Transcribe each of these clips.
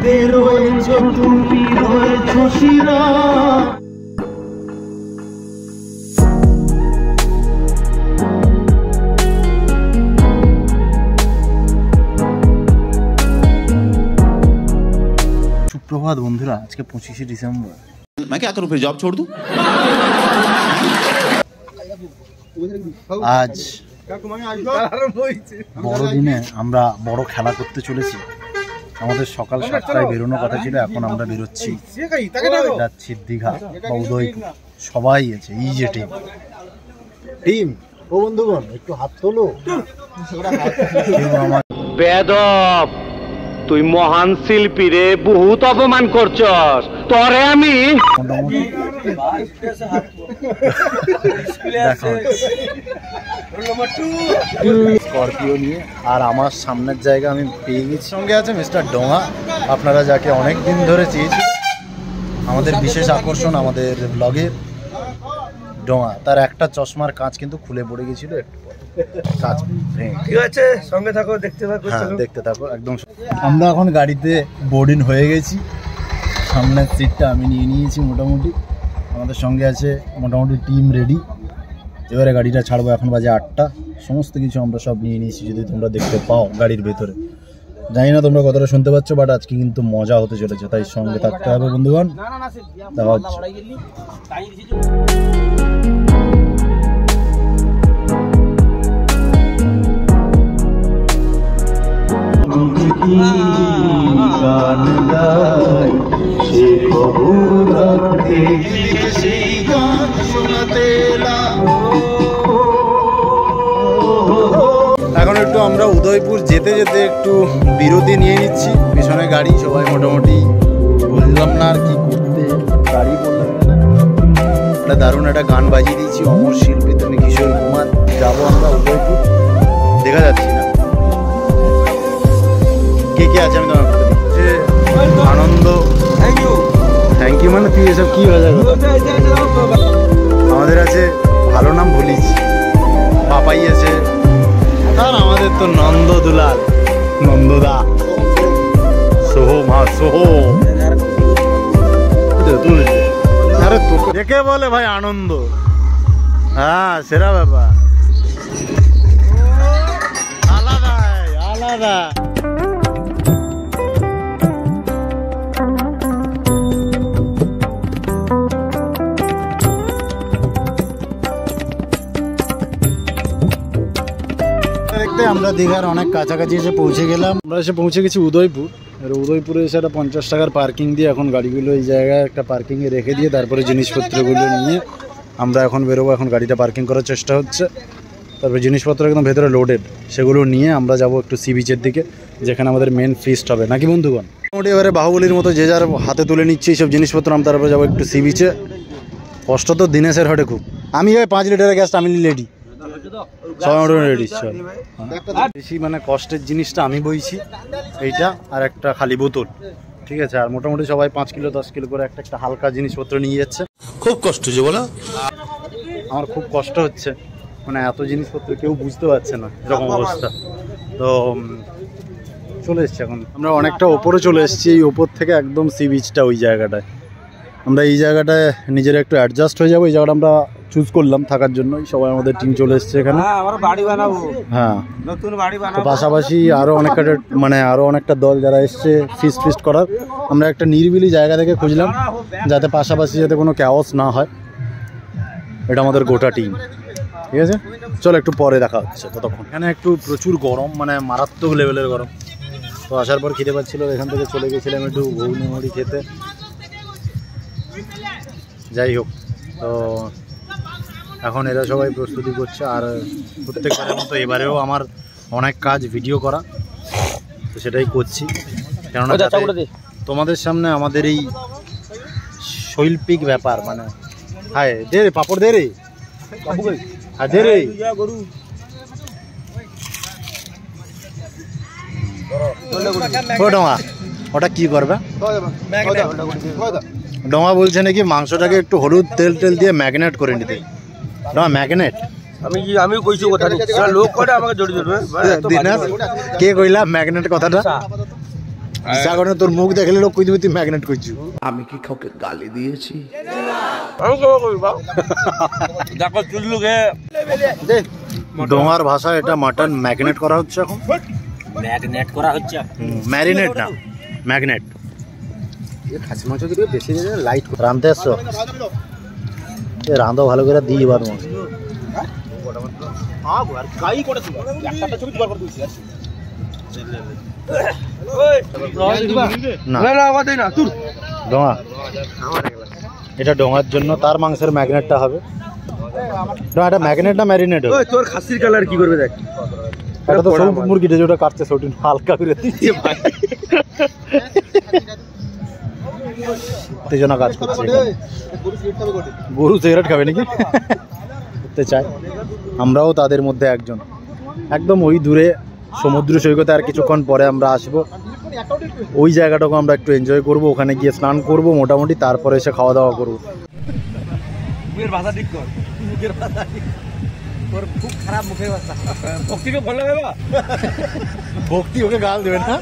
सुप्रभात बंधुरा आज के 25 डिसेम्बर मैं क्या करूं फिर जॉब छोड़ दूं आज বড় দিনে আমরা বড় খেলা করতে চলেছি আমাদের সকাল 7টায় বেরোনোর কথা ছিল এখন আমরা বেরোচ্ছি যাচ্ছি দীঘা বা উদয়পুর সবাই আছে এই যে টিম ও বন্ধুগণ একটু হাত তোলো বেদব তুই মহান শিল্পী রে বহুত অপমান করছস তোরে আমি স্করপিও নিয়ে আর আমার সামনের জায়গা আমি পেয়ে গেছি সঙ্গে আছে মিস্টার ডোঙা আপনারা যাকে অনেক দিন ধরে চেয়েছি আমাদের বিশেষ আকর্ষণ আমাদের ব্লগের ডোঙা তার একটা চশমার কাঁচ কিন্তু খুলে পড়ে গেছিল কাঁচ ঠিক আছে সঙ্গে থাকো দেখতে থাকো দেখতে থাকো একদম আমরা এখন গাড়িতে বোর্ডিং হয়ে গেছি সামনের সিটটা আমি নিয়ে নিয়েছি মোটামুটি আমাদের সঙ্গে আছে মোটামুটি টিম রেডি এবারে গাড়িটা ছাড়বো এখন বাজে 8টা সমস্ত কিছু আমরা সব নিয়ে নিয়েছি যদি তোমরা দেখতে পাও গাড়ির ভেতরে জানি না তোমরা কতটা শুনতে পাচ্ছ বাট আজকে কিন্তু মজা হতে চলেছে তাই সঙ্গে থাকতে হবে বন্ধুগণ দেখা হচ্ছে এখন একটু আমরা উদয়পুর যেতে যেতে একটু বিরতি নিয়ে নিচ্ছি পিছনে গাড়ি সবাই মোটামুটি বুঝলাম না আর কি করতে গাড়ি বললাম একটা দারুণ একটা গান বাজিয়ে দিয়েছি অমর শিল্পী তুমি কিশোর কুমার যাবো আমরা উদয়পুর দেখা যাচ্ছি না কে কে আছে আমি তোমার আনন্দ থ্যাংক ইউ মানে তুই এসব কি হয়ে যাবে আমাদের আছে ভালো নাম ভুলিস পাপাই আছে আর আমাদের তো নন্দ দুলাল নন্দদা সোহো মা সোহো আরে তোকে বলে ভাই আনন্দ হ্যাঁ সেরা ব্যাপার আলাদা আলাদা আমরা দীঘার অনেক কাছাকাছি এসে পৌঁছে গেলাম আমরা এসে পৌঁছে গেছি উদয়পুর আর উদয়পুরে এসে একটা 50 টাকার পার্কিং দিয়ে এখন গাড়িগুলো এই জায়গায় একটা পার্কিংয়ে রেখে দিয়ে তারপরে জিনিসপত্রগুলো নিয়ে আমরা এখন বেরোবো এখন গাড়িটা পার্কিং করার চেষ্টা হচ্ছে তারপরে জিনিসপত্র একদম ভেতরে লোডেড সেগুলো নিয়ে আমরা যাব একটু সি বিচের দিকে যেখানে আমাদের মেন ফিস্ট হবে নাকি বন্ধুগণ মোটামুটি এবারে বাহুবলীর মতো যে যার হাতে তুলে নিচ্ছে এইসব জিনিসপত্র আমরা তারপরে যাবো একটু সি বিচে কষ্ট তো দিনেশের হটে খুব আমি ওই 5 লিটারের গ্যাসটা আমি রেডি বেশি মানে কষ্টের জিনিসটা আমি বইছি এইটা আর একটা খালি বোতল ঠিক আছে আর মোটামুটি সবাই 5 কিলো 10 কিলো করে একটা হালকা জিনিসপত্র নিয়ে যাচ্ছে খুব কষ্ট হচ্ছে বলো আমার খুব কষ্ট হচ্ছে মানে এত জিনিসপত্র কেউ বুঝতে পারছে না এরকম অবস্থা তো চলে এসছি এখন আমরা অনেকটা ওপরে চলে এসেছি এই ওপর থেকে একদম সি বিচটা ওই জায়গাটায় আমরা এই জায়গাটায় নিজেরা একটু অ্যাডজাস্ট হয়ে যাবো এই জায়গাটা আমরা চুজ করলাম থাকার জন্য সবাই আমাদের টিম চলে এসেছে এখানে হ্যাঁ পাশাপাশি আরো অনেকটা মানে আরো অনেকটা দল যারা এসছে ফিস্ট করার আমরা একটা নিরিবিলি জায়গা থেকে খুঁজলাম যাতে পাশাপাশি যাতে কোনো ক্যাওস না হয় এটা আমাদের গোটা টিম ঠিক আছে চলো একটু পরে দেখা হচ্ছে ততক্ষণ এখানে একটু প্রচুর গরম মানে মারাত্মক লেভেলের গরম তো আসার পর খিদে পাচ্ছিল এখান থেকে চলে গেছিলাম একটু ঘুগনি মুড়ি খেতে যাই হোক তো এখন এরা সবাই প্রস্তুতি করছে আর প্রত্যেকবারের মতো এবারেও আমার অনেক কাজ ভিডিও করা তো সেটাই করছি কেননা তোমাদের সামনে আমাদের এই শৈল্পিক ব্যাপার মানে হায় দে রে পাপড় দে রে হ্যাঁ দে রে ডোঙা ওটা কি করবে ডোঙা বলছে নাকি মাংসটাকে একটু হলুদ তেল তেল দিয়ে ম্যাগনেট করে নিতে ডোঙা ম্যাগনেট আমি কইছি কথাটা লোক কটা আমাকে জড়িয়ে ধরবে কে কইলা ম্যাগনেট কথাটা বিশ্বাস করে না, তোর মুখ দেখলে লোক কই দিবি তুই ম্যাগনেট করছিস। আমি কি কাউকে গালি দিয়েছি? আমি কেমন করি বাবা দেখো চুল্লুকে ডোঙার ভাষায় এটা মাটন ম্যাগনেট করা হচ্ছে এখন। ম্যাগনেট করা হচ্ছে, ম্যারিনেট না, ম্যাগনেট। খাসি মাংস দিকে বেশি লাইট রাঁধতে আসছো? এ রাঁধো ভালো করে দিই এবার তোমাকে। না ডোঙা, এটা ডোঙার জন্য, তার মাংসের ম্যাগনেটটা হবে। ডোঙা এটা ম্যাগনেট না ম্যারিনেট? তোর খাসির কালার কি করবে দেখ, এটা তো সব মুরগিটা যেটা কাটছে ওটি হালকা করে দিচ্ছে ভাই, উত্তেজনা কাজ করছে। গরু সিগারেট খাবে নাকি করতে চায়, আমরাও তাদের মধ্যে একজন। একদম ওই দূরে সমুদ্র সৈকতে আর কিছুক্ষণ পরে আমরা আসবো, ওই জায়গাটাকে আমরা একটু এনজয় করব, ওখানে গিয়ে স্নান করব মোটামুটি, তারপরে এসে খাওয়া দাওয়া করবো। মুখের ভাষা ঠিক কর, মুখের ভাষা ঠিক, তোর খুব খারাপ মুখের ভাষা। ভক্তিকে ভালো লাগে বা ভক্তি ওকে গাল দেবে না।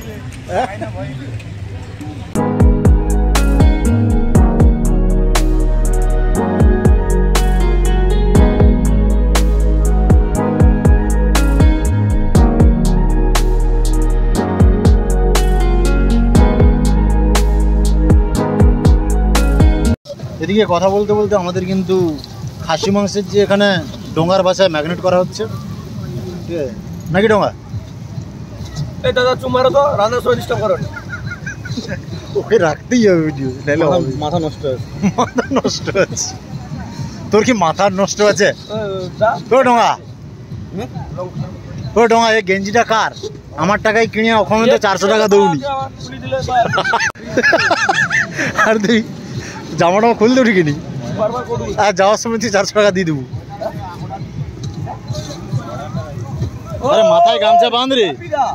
এদিকে কথা বলতে বলতে আমাদের কিন্তু খাসি মাংসের যে এখানে ডোঙার ভাষায় ম্যাগনেট করা হচ্ছে, ঠিক আছে নাকি ডোঙা? এই দাদা তোমার তো রান্না সময় ডিস্টার্ব করো, ওকে রাখতেই হবে ভিডিও, নাহলে মাথা নষ্ট আছে। মাথা নষ্ট আছে? তোর কি মাথা নষ্ট আছে? ও ডোঙা, ও ডোঙা, এই গেঞ্জিটা কার? আমার টাকায় কিনে ওখানে তো 400 টাকা দৌড়ি, আর তুই জামাটা খুলতে উঠিনি, আর যাওয়ার সময় তুই 400 টাকা দিয়ে দেবো। আরে মাথায় গামছা বাঁধ রে।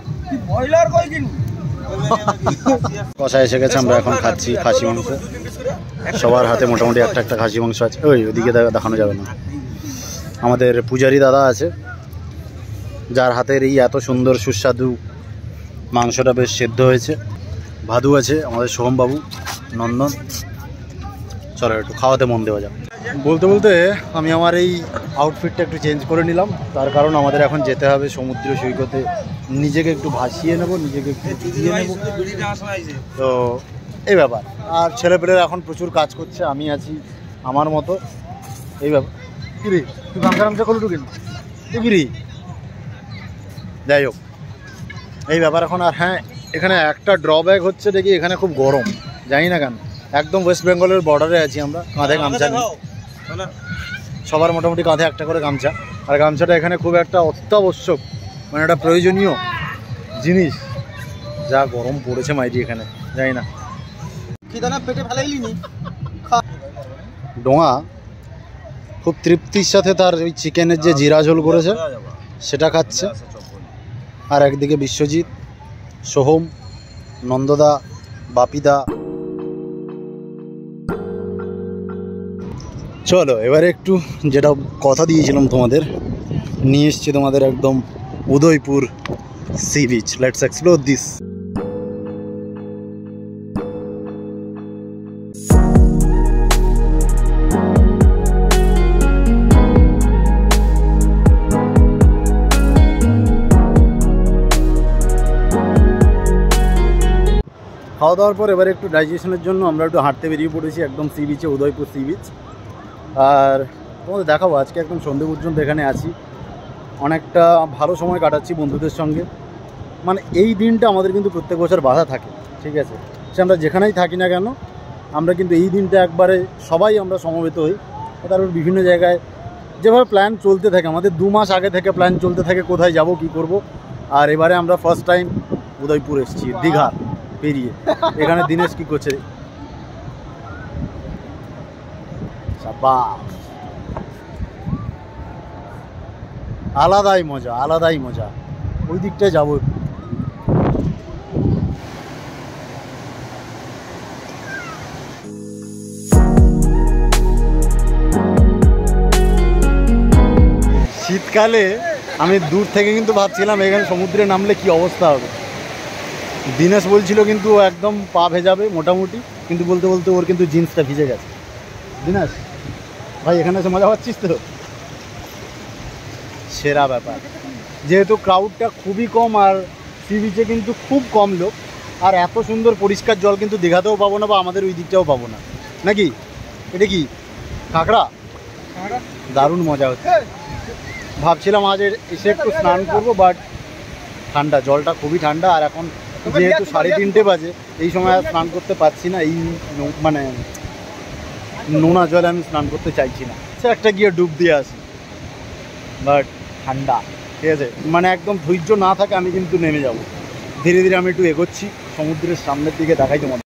কষা এসে গেছে, আমরা এখন খাচ্ছি খাসি মাংস। সবার হাতে মোটামুটি একটা একটা খাসি মাংস আছে। ওইদিকে দেখানো যাবে না। আমাদের পূজারি দাদা আছে, যার হাতের এই এত সুন্দর সুস্বাদু মাংসটা বেশ সেদ্ধ হয়েছে। ভাদু আছে আমাদের সোহমবাবু, নন্দন। চলো একটু খাওয়াতে মন দেওয়া যাক। বলতে বলতে আমি আমার এই আউটফিটটা একটু চেঞ্জ করে নিলাম, তার কারণ আমাদের এখন যেতে হবে সমুদ্র সৈকতে, নিজেকে একটু ভাসিয়ে নেব, নিজেকে একটু ভিজিয়ে নেব, তো এই ব্যাপার। আর ছেলেপেলেরা এখন প্রচুর কাজ করছে, আমি আছি আমার মতো, এই ব্যাপার। কিরি তুই গামছা করলো টুকিন কিরি, যাই হোক এই ব্যাপার এখন। আর হ্যাঁ, এখানে একটা ড্রব্যাক হচ্ছে দেখি, এখানে খুব গরম, জানি না কেন। একদম ওয়েস্ট বেঙ্গলের বর্ডারে আছি আমরা, কাঁধে গামছা নিই, সবার মোটামুটি কাঁধে একটা করে গামছা। আর গামছাটা এখানে খুব একটা অত্যাবশ্যক, মানে একটা প্রয়োজনীয় জিনিস। যা গরম পড়েছে মাইরি এখানে, জানি না। ডোঙা খুব তৃপ্তির সাথে তার ওই চিকেনের যে জিরা ঝোল করেছে সেটা খাচ্ছে, আর একদিকে বিশ্বজিৎ, সোহম, নন্দদা, বাপিদা। চলো এবারে একটু যেটা কথা দিয়েছিলাম তোমাদের, নিয়ে এসছি তোমাদের একদম Udaipur sea beach. Let's explore this. খাওয়া দাওয়ার পর এবারে একটু ডাইজেশনের জন্য আমরা একটু হাঁটতে বেরিয়ে পড়েছি একদম সি বিচে, উদয়পুর সি বিচ। আর তোমাদের দেখাবো আজকে একদম সন্ধে পর্যন্ত এখানে আছি, অনেকটা ভালো সময় কাটাচ্ছি বন্ধুদের সঙ্গে। মানে এই দিনটা আমাদের কিন্তু প্রত্যেক বছর বাধা থাকে, ঠিক আছে, সে আমরা যেখানেই থাকি না কেন, আমরা কিন্তু এই দিনটা একবারে সবাই আমরা সমবেত হই। তারপর বিভিন্ন জায়গায় যেভাবে প্ল্যান চলতে থাকে, আমাদের 2 মাস আগে থেকে প্ল্যান চলতে থাকে কোথায় যাব কি করব। আর এবারে আমরা ফার্স্ট টাইম উদয়পুর এসেছি, দীঘা পেরিয়ে। এখানে দিনেশ কি করছে, আলাদাই মজা, আলাদাই মজা। ওই দিকটায় যাবো। শীতকালে আমি দূর থেকে কিন্তু ভাবছিলাম এখানে সমুদ্রে নামলে কি অবস্থা হবে। দিনেশ বলছিল কিন্তু ও একদম পা ভেজাবে মোটামুটি, কিন্তু বলতে বলতে ওর কিন্তু জিন্সটা ভিজে গেছে। দিনেশ ভাই এখানে এসে মজা পাচ্ছিস তো? সেরা ব্যাপার, যেহেতু ক্রাউডটা খুবই কম আর সি বিচে কিন্তু খুব কম লোক, আর এত সুন্দর পরিষ্কার জল কিন্তু দীঘাতেও পাবো না বা আমাদের ওই দিকটাও পাবো না, নাকি? এটা কি কাঁকড়া? দারুণ মজা হচ্ছে। ভাবছিলাম আজ এসে একটু স্নান করবো, বাট ঠান্ডা, জলটা খুবই ঠান্ডা। আর এখন যেহেতু 3:30 বাজে, এই সময় আর স্নান করতে পারছি না, এই মানে নোনা জলে আমি স্নান করতে চাইছি না। একটা গিয়ে ডুব দিয়ে আসি, বাট ঠান্ডা, ঠিক আছে, মানে একদম ধৈর্য না থাকে আমি কিন্তু নেমে যাব। ধীরে ধীরে আমি একটু এগোচ্ছি সমুদ্রের সামনের দিকে, দেখাই তোমার।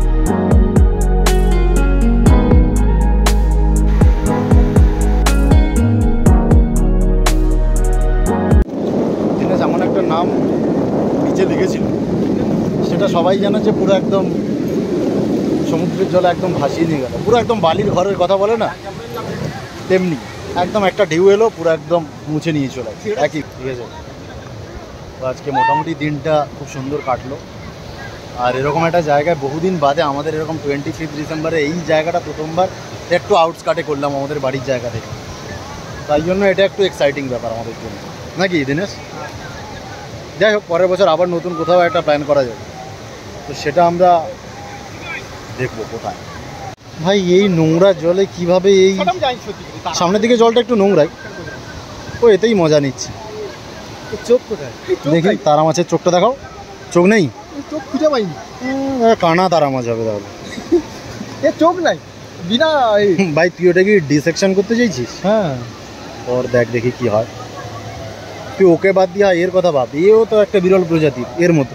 দিনেশ এমন একটা নাম নিচে লিখেছিল, সেটা সবাই জানে যে পুরো একদম সমুদ্রের জলে একদম ভাসিয়ে নিয়ে গেল, পুরো একদম বালির ঘরের কথা বলে না, তেমনি একদম একটা ঢেউ এলো পুরো একদম মুছে নিয়ে চলে একই, ঠিক আছে। তো আজকে মোটামুটি দিনটা খুব সুন্দর কাটলো। আর এরকম একটা জায়গায় বহুদিন বাদে আমাদের এরকম 25 ডিসেম্বরে এই জায়গাটা প্রথমবার একটু আউটস্কার্টে করলাম আমাদের বাড়ির জায়গা থেকে, তাই জন্য এটা একটু এক্সাইটিং ব্যাপার আমাদের জন্য, নাকি দিনেশ? যাই হোক, পরের বছর আবার নতুন কোথাও একটা প্ল্যান করা যাবে, তো সেটা আমরা দেখবো কোথায়। ভাই এই নোংরা জলে কিভাবে, এই সামনের দিকে জলটা একটু নোংরাই, ও এতেই মজা নিচ্ছে। চোখ কোথায়? দেখি তারা মাছের চোখটা দেখাও। চোখ নেই? চোখ খুঁজে পাইনি। কানা তারা মাছ হবে তাহলে। এ চোখ নাই বিনা। ভাই তুই ওটা কি ডিসেকশন করতে চাইছিস? হ্যাঁ, ওর দেখ দেখি কি হয়। তুই ওকে বাদ দিয়া এর কথা ভাব, এও তো একটা বিরল প্রজাতি এর মতো।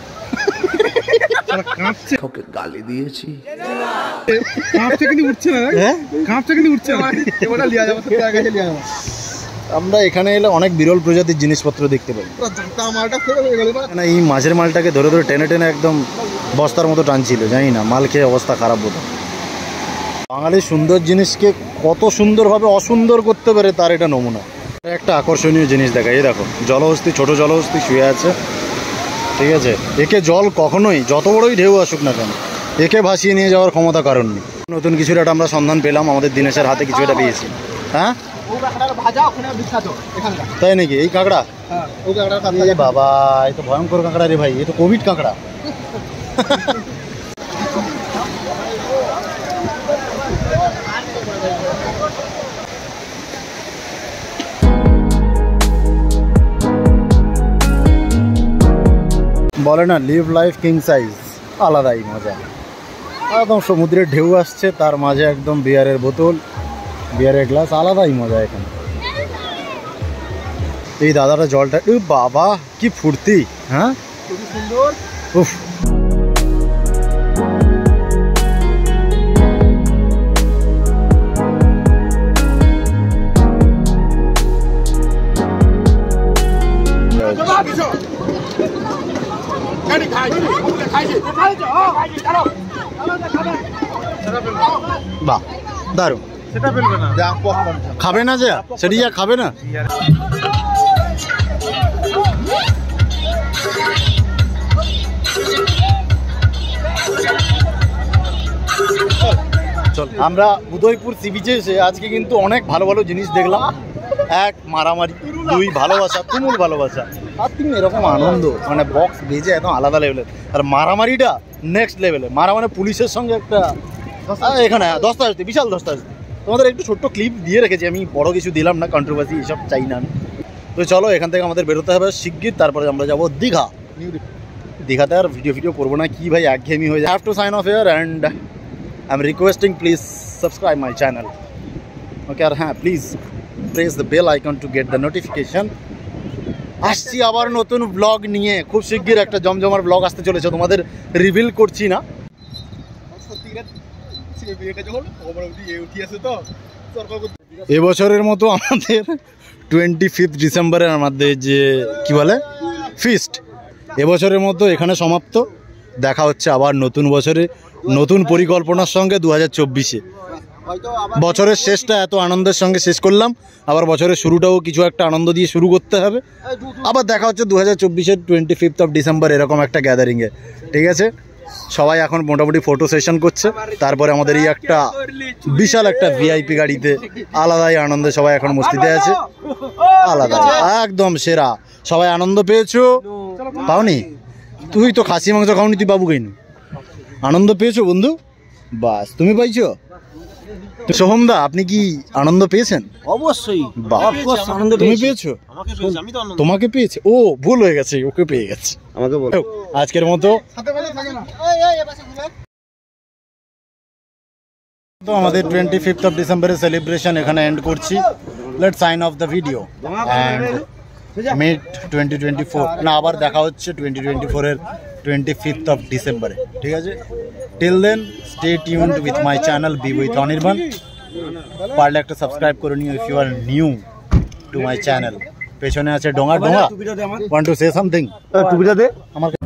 কাউকে গালি দিয়েছি। কাঁপটা কিন্তু উঠছে না। হ্যাঁ কাঁপটা কিন্তু উঠছে না। ওটা লিয়া যাবে, সব জায়গায় লিয়া যাবে। আমরা এখানে এলে অনেক বিরল প্রজাতির জিনিসপত্র দেখতে পাই। পুরো জাতা মালটা ফেলে হয়ে গেল না। এই মাছের মালটাকে ধরে ধরে টেনে টেনে একদম বস্তার মতো টানছিল, জানি না, মাল খেয়ে অবস্থা খারাপ হতো। বাঙালির সুন্দর জিনিসকে কত সুন্দরভাবে অসুন্দর করতে পারে তার এটা নমুনা। একটা আকর্ষণীয় জিনিস দেখা, এই দেখো জলহস্তি, ছোট জলহস্তি শুয়ে আছে, ঠিক আছে। একে জল কখনোই যত বড়ই ঢেউ আসুক না কেন একে ভাসিয়ে নিয়ে যাওয়ার ক্ষমতা কারণ নেই। নতুন কিছু একটা আমরা সন্ধান পেলাম, আমাদের দিনেশের হাতে কিছু একটা পেয়েছি। হ্যাঁ তাই নাকি? এই কাঁকড়া? এ বাবা, এই তো ভয়ঙ্কর কাঁকড়া রে ভাই, এ তো কোভিড কাঁকড়া। বলে না লিভ লাইফ কিং সাইজ, আলাদাই মজা। একদম সমুদ্রের ঢেউ আসছে, তার মাঝে একদম বিয়ারের বোতল, বিয়ারের গ্লাস, আলাদাই মজা এখানে। এই দাদাটা জলটা, বাবা কি ফুর্তি, হ্যাঁ খুবই সুন্দর। উফ, বাহ দারুণ। সেটা ফেলবে না। খাবে না যে সেটি যা খাবে না। চল, আমরা উদয়পুর সি বিচে এসে আজকে কিন্তু অনেক ভালো ভালো জিনিস দেখলাম। এক মারামারি, দুই ভালোবাসা, তুমুল ভালোবাসা, আর তিন এরকম আনন্দ, মানে বক্স বেজে একদম আলাদা লেভেলের। আর মারামারিটা নেক্সট লেভেলে, মারা মানে পুলিশের সঙ্গে একটা এখানে দস্তাবেজি, বিশাল দস্তাবেজি। তোমাদের একটু ছোট্ট ক্লিপ দিয়ে রেখেছি, আমি বড় কিছু দিলাম না, কন্ট্রোভার্সি এসব চাই না আমি। তো চলো এখান থেকে আমাদের বেরোতে হবে শিগগির, তারপরে আমরা যাবো দীঘা। দীঘাতে আর ভিডিও করবো না, কি ভাই একঘেয়েমি হয়ে যায়। Have to sign off here and I am requesting please subscribe my channel, okay. আর হ্যাঁ, please press the bell icon to get the notification. আসছি আবার নতুন ব্লগ নিয়ে, খুব শিগগির একটা জমজমার ব্লগ আসতে চলেছে, তোমাদের রিভিল করছি না। এবছরের মতো আমাদের 25 ডিসেম্বরের আমাদের যে কি বলে ফিস্ট, এবছরের মতো এখানে সমাপ্ত। দেখা হচ্ছে আবার নতুন বছরে নতুন পরিকল্পনার সঙ্গে 2024-এ। বছরের শেষটা এত আনন্দের সঙ্গে শেষ করলাম, আবার বছরের শুরুটাও কিছু একটা আনন্দ দিয়ে শুরু করতে হবে। আবার দেখা হচ্ছে 2024-এর 25th of December এরকম একটা গ্যাদারিংয়ে, ঠিক আছে? সবাই এখন মোটামুটি ফটো সেশন করছে, তারপরে আমাদের এই একটা বিশাল একটা ভিআইপি গাড়িতে আলাদাই আনন্দে সবাই এখন মস্তিতে আছে, আলাদা একদম সেরা। সবাই আনন্দ পেয়েছো? পাওনি? তুই তো খাসি মাংস খাওনি, তুই বাবু খাইনি। আনন্দ পেয়েছো বন্ধু? বাস, তুমি পাইছো? সোহমদা, আপনি কি আনন্দ পেয়েছেন? অবশ্যই বাহ, তুমি পেয়েছো? তোমাকে পেয়েছে? ও ভুল হয়ে গেছে, ওকে পেয়ে গেছে। আমাকে বল। আজকের মতো তো আমাদের 25th of December সেলিব্রেশন এখানে এন্ড করছি। Let's sign off the video and meet 2024, না আবার দেখা হচ্ছে 2024 এর 25th of December, ঠিক আছে? Till then stay tuned with my channel be with Anirban. পারলে একটা সাবস্ক্রাইব করে নিও if you are new to my channel. পেছনে আছে Donga. Want to say something? টুপিটা দে। আমার